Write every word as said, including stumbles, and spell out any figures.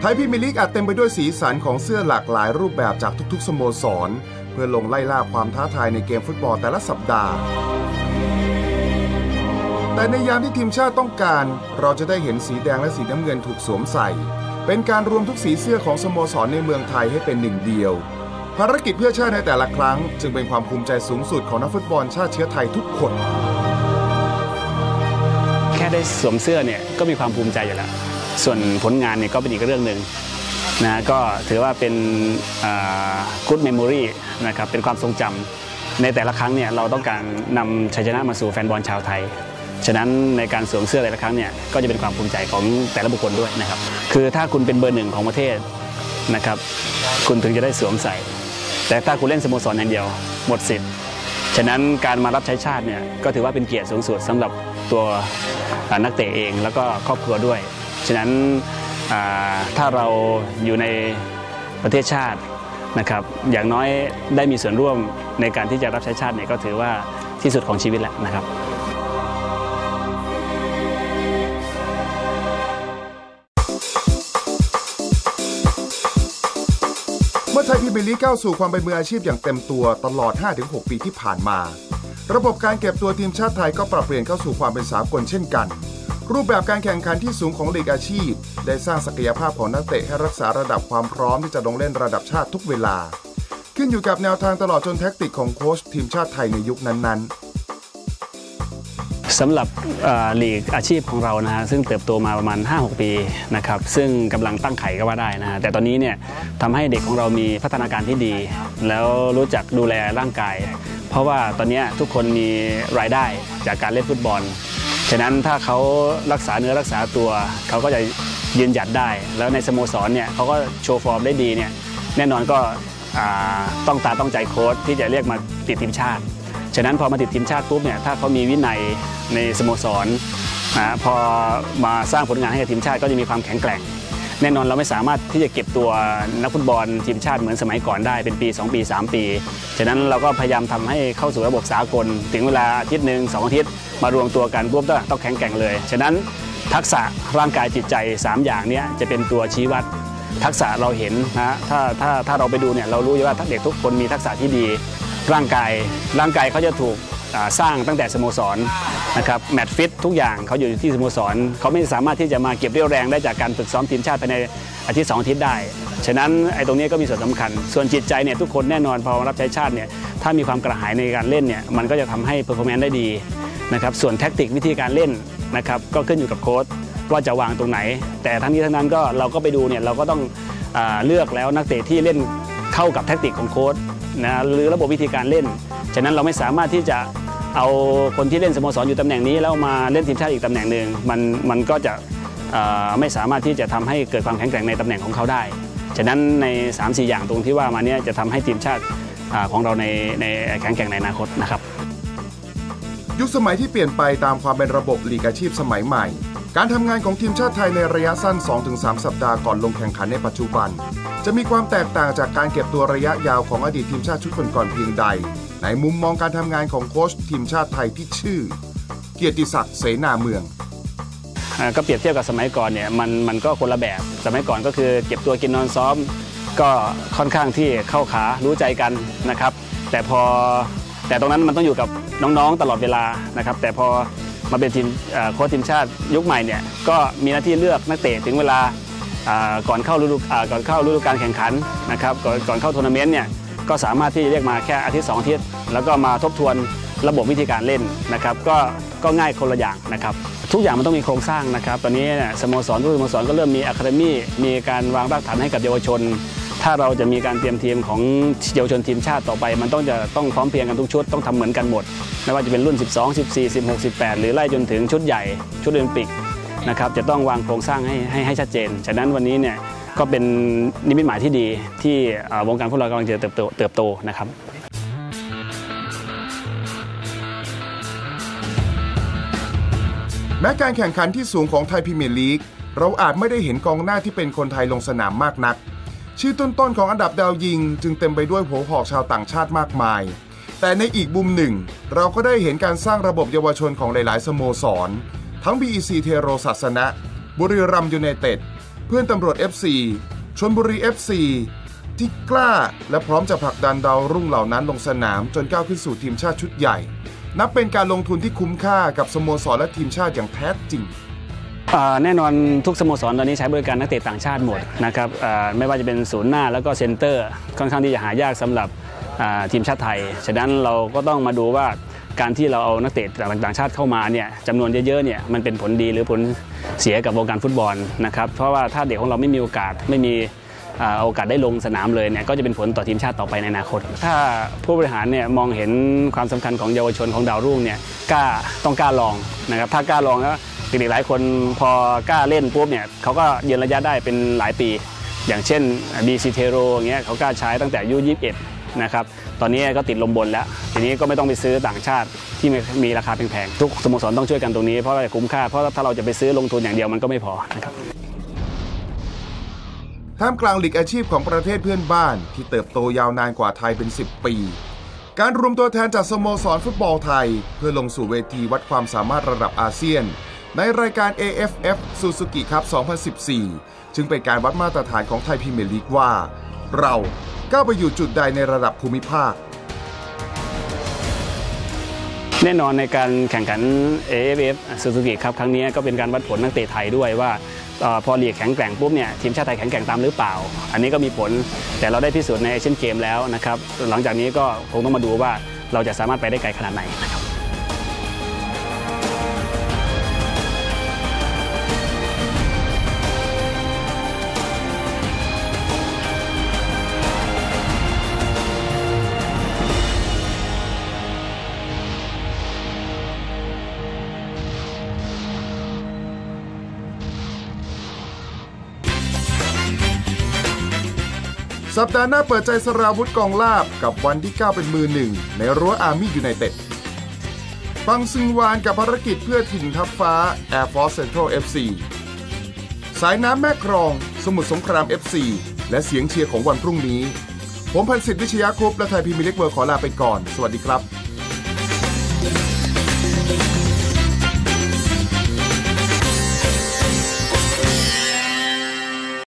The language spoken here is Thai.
ยพรีเมียร์ลีกอาจเต็มไปด้วยสีสันของเสื้อหลากหลายรูปแบบจากทุกๆสโมสรเพื่อลงไล่ล่าความท้าทายในเกมฟุตบอลแต่ละสัปดาห์แต่ในยามที่ทีมชาติต้องการเราจะได้เห็นสีแดงและสีน้ำเงินถูกสวมใส่เป็นการรวมทุกสีเสื้อของสโมสรในเมืองไทยให้เป็นหนึ่งเดียวภารกิจเพื่อชาติในแต่ละครั้งจึงเป็นความภูมิใจสูงสุดของนักฟุตบอลชาติเชื้อไทยทุกคนแค่ได้สวมเสื้อเนี่ยก็มีความภูมิใจอยู่แล้วส่วนผลงานเนี่ยก็เป็นอีกเรื่องหนึ่งนะก็ถือว่าเป็น good memory นะครับเป็นความทรงจำในแต่ละครั้งเนี่ยเราต้องการนำชัยชนะมาสู่แฟนบอลชาวไทยฉะนั้นในการสวมเสื้อแต่ละครั้งเนี่ยก็จะเป็นความภูมิใจของแต่ละบุคคลด้วยนะครับคือถ้าคุณเป็นเบอร์หนึ่งของประเทศนะครับคุณถึงจะได้สวมใส่แต่ถ้าคุณเล่นสโมสรอย่างเดียวหมดสิทธิ์ฉะนั้นการมารับใช้ชาติเนี่ยก็ถือว่าเป็นเกียรติสูงสุดสำหรับตัวนักเตะเองแล้วก็ครอบครัวด้วยฉะนั้นถ้าเราอยู่ในประเทศชาตินะครับอย่างน้อยได้มีส่วนร่วมในการที่จะรับใช้ชาติเนี่ยก็ถือว่าที่สุดของชีวิตแล้วนะครับเมื่อไทยพรีเมียร์ลีกก้าวสู่ความเป็นมืออาชีพอย่างเต็มตัวตลอด ห้าถึงหก ปีที่ผ่านมาระบบการเก็บตัวทีมชาติไทยก็ปรับเปลี่ยนเข้าสู่ความเป็นสากลเช่นกันรูปแบบการแข่งขันที่สูงของลีกอาชีพได้สร้างศักยภาพของนักเตะให้รักษาระดับความพร้อมที่จะลงเล่นระดับชาติทุกเวลาขึ้นอยู่กับแนวทางตลอดจนแท็กติกของโค้ชทีมชาติไทยในยุคนั้นๆสำหรับลีกอาชีพของเรานะฮะซึ่งเติบโตมาประมาณ ห้าหก ปีนะครับซึ่งกำลังตั้งไข่ก็ว่าได้นะฮะแต่ตอนนี้เนี่ยทำให้เด็กของเรามีพัฒนาการที่ดีแล้วรู้จักดูแลร่างกายเพราะว่าตอนนี้ทุกคนมีรายได้จากการเล่นฟุตบอลฉะนั้นถ้าเขารักษาเนื้อรักษาตัวเขาก็จะยืนหยัดได้แล้วในสโมสรเนี่ยเขาก็โชว์ฟอร์มได้ดีเนี่ยแน่นอนก็ต้องตาต้องใจโค้ชที่จะเรียกมาติดทีมชาติฉะนั้นพอมาติดทีมชาติปุ๊บเนี่ยถ้าเขามีวินัยในสโมสรนะพอมาสร้างผลงานให้กับทีมชาติก็จะมีความแข็งแกร่งแน่นอนเราไม่สามารถที่จะเก็บตัวนักฟุตบอลทีมชาติเหมือนสมัยก่อนได้เป็นปีสองปีสามปีฉะนั้นเราก็พยายามทำให้เข้าสู่ระบบสากลถึงเวลาอาทิตย์หนึ่งสองอาทิตย์มารวมตัวกันปุ๊บต้องแข็งแกร่งเลยฉะนั้นทักษะร่างกายจิตใจสามอย่างนี้จะเป็นตัวชี้วัดทักษะเราเห็นนะถ้าถ้าถ้าเราไปดูเนี่ยเรารู้ว่าเด็กทุกคนมีทักษะที่ดีร่างกายร่างกายเขาจะถูกสร้างตั้งแต่สโมสรนะครับแมตช์ฟิตทุกอย่างเขาอยู่ที่สโมสรเขาไม่สามารถที่จะมาเก็บเรี่ยวแรงได้จากการฝึกซ้อมทีมชาติภายในอาทิตย์สองอาทิตย์ได้ฉะนั้นไอ้ตรงนี้ก็มีส่วนสำคัญส่วนจิตใจเนี่ยทุกคนแน่นอนพอรับใช้ชาติเนี่ยถ้ามีความกระหายในการเล่นเนี่ยมันก็จะทำให้เพอร์ฟอร์แมนซ์ได้ดีนะครับส่วนแท็กติกวิธีการเล่นนะครับก็ขึ้นอยู่กับโค้ชว่าจะวางตรงไหนแต่ทั้งนี้ทั้งนั้นก็เราก็ไปดูเนี่ยเราก็ต้องเลือกแล้วนักเตะที่เล่นเข้ากับแท็กติกของโค้ชนะหรือระบบวิธีการเล่นฉะนั้นเราไม่สามารถที่จะเอาคนที่เล่นสโมสรอยู่ตำแหน่งนี้แล้วมาเล่นทีมชาติอีกตำแหน่งหนึ่งมันมันก็จะไม่สามารถที่จะทำให้เกิดความแข็งแกร่งในตำแหน่งของเขาได้ฉะนั้นใน สามสี่ อย่างตรงที่ว่ามานี้จะทำให้ทีมชาติของเราในในแข็งแกร่งในอนาคตนะครับยุคสมัยที่เปลี่ยนไปตามความเป็นระบบลีกอาชีพสมัยใหม่การทำงานของทีมชาติไทยในระยะสั้น สองถึงสาม สัปดาห์ก่อนลงแข่งขันในปัจจุบันจะมีความแตกต่างจากการเก็บตัวระยะยาวของอดีตทีมชาติชุดก่อนๆเพียงใดในมุมมองการทำงานของโค้ชทีมชาติไทยที่ชื่อเกียรติศักดิ์เสนาเมืองก็เปรียบเทียบกับสมัยก่อนเนี่ยมันมันก็คนละแบบสมัยก่อนก็คือเก็บตัวกินนอนซ้อมก็ค่อนข้างที่เข้าขารู้ใจกันนะครับแต่พอแต่ตรงนั้นมันต้องอยู่กับน้องๆตลอดเวลานะครับแต่พอมาเป็นทีมโค้ชทีมชาติยุคใหม่เนี่ยก็มีหน้าที่เลือกนักเตะถึงเวลาก่อนเข้าฤดูก่อนเข้าฤดูการแข่งขันนะครับก่อนก่อนเข้าทัวร์นาเมนต์เนี่ยก็สามารถที่จะเรียกมาแค่อาทิตย์สองอาทิตย์แล้วก็มาทบทวนระบบวิธีการเล่นนะครับก็ก็ง่ายคนละอย่างนะครับทุกอย่างมันต้องมีโครงสร้างนะครับตอนนี้สโมสรทุกสโมสรก็เริ่มมีอะคาเดมี่มีการวางรากฐานให้กับเยาวชนถ้าเราจะมีการเตรียมทีมของเยาวชนทีมชาติต่อไปมันต้องจะต้องพร้อมเพรียงกันทุกชุดต้องทำเหมือนกันหมดไม่ว่าจะเป็นรุ่นสิบสอง สิบสี่ สิบหก สิบแปดหรือไล่จนถึงชุดใหญ่ชุดโอลิมปิกนะครับจะต้องวางโครงสร้างให้ให้ให้ชัดเจนฉะนั้นวันนี้เนี่ยก็เป็นนิมิตหมายที่ดีที่วงการฟุตบอลกำลังจะเติบโตเติบโตนะครับแม้การแข่งขันที่สูงของไทยพรีเมียร์ลีกเราอาจไม่ได้เห็นกองหน้าที่เป็นคนไทยลงสนามมากนักชื่อต้นๆของอันดับดาวยิงจึงเต็มไปด้วยหัวหอกชาวต่างชาติมากมายแต่ในอีกมุมหนึ่งเราก็ได้เห็นการสร้างระบบเยาวชนของหลายๆสโมสรทั้ง บี อี ซี เทโรศาสนะบุรีรัมย์ยูไนเต็ดเพื่อนตำรวจ เอฟ ซี ชลบุรี เอฟ ซี ที่กล้าและพร้อมจะผลักดันดาวรุ่งเหล่านั้นลงสนามจนก้าวขึ้นสู่ทีมชาติชุดใหญ่นับเป็นการลงทุนที่คุ้มค่ากับสโมสรและทีมชาติอย่างแท้จริงแน่นอนทุกสโมสรตอนนี้ใช้บริการนักเตะต่างชาติหมดนะครับไม่ว่าจะเป็นศูนย์หน้าแล้วก็เซ็นเตอร์ค่อนข้างที่จะหายากสำหรับทีมชาติไทยฉะนั้นเราก็ต้องมาดูว่าการที่เราเอานักเตะต่างชาติเข้ามาเนี่ยจำนวนเยอะๆเนี่ยมันเป็นผลดีหรือผลเสียกับวงการฟุตบอลนะครับเพราะว่าถ้าเด็กของเราไม่มีโอกาสไม่มีโอกาสได้ลงสนามเลยเนี่ยก็จะเป็นผลต่อทีมชาติต่อไปในอนาคตถ้าผู้บริหารเนี่ยมองเห็นความสำคัญของเยาวชนของดาวรุ่งเนี่ยกล้าต้องกล้าลองนะครับถ้ากล้าลองแล้วเด็กๆหลายคนพอกล้าเล่นปุ๊บเนี่ยเขาก็ยืนระยะได้เป็นหลายปีอย่างเช่นบีซีเทโรอย่างเงี้ยเขากล้าใช้ตั้งแต่อายุยี่สิบเอ็ดนะครับตอนนี้ก็ติดลมบนแล้วทีนี้ก็ไม่ต้องไปซื้อต่างชาติที่มีราคาแพงๆทุกสโมสรต้องช่วยกันตรงนี้เพราะว่าคุ้มค่าเพราะถ้าเราจะไปซื้อลงทุนอย่างเดียวมันก็ไม่พอนะครับท่ามกลางลีกอาชีพของประเทศเพื่อนบ้านที่เติบโตยาวนานกว่าไทยเป็นสิบปีการรวมตัวแทนจากสโมสรฟุตบอลไทยเพื่อลงสู่เวทีวัดความสามารถระดับอาเซียนในรายการ เอ เอฟ เอฟ Suzuki Cup สองพันสิบสี่จึงเป็นการวัดมาตรฐานของไทยพรีเมียร์ลีกว่าเราก้าวไปอยู่จุดใดในระดับภูมิภาคแน่นอนในการแข่งขัน เอ เอฟ เอฟ Suzuki Cup ครั้งนี้ก็เป็นการวัดผลนักเตะไทยด้วยว่าพอลีกแข็งแกร่งปุ๊บเนี่ยทีมชาติไทยแข็งแกร่งตามหรือเปล่าอันนี้ก็มีผลแต่เราได้พิสูจน์ในเอเชียนเกมแล้วนะครับหลังจากนี้ก็คงต้องมาดูว่าเราจะสามารถไปได้ไกลขนาดไหนนะครับสัปดาห์หน้าเปิดใจสราวุธกองลาบกับวันที่เก้าเป็นมือหนึ่งในรั้วอาร์มี่ยูไนเต็ดฟังซึงวานกับภารกิจเพื่อถิ่นทัพฟ้า Air Force Central เอฟ ซี สายน้ำแม่กรองสมุทรสงคราม เอฟ ซี และเสียงเชียร์ของวันพรุ่งนี้ผมพันศิษฐ์วิชยาคุปและไทยพรีเมียร์ลีกเวิลด์ขอลาไปก่อนสวัสดีครับ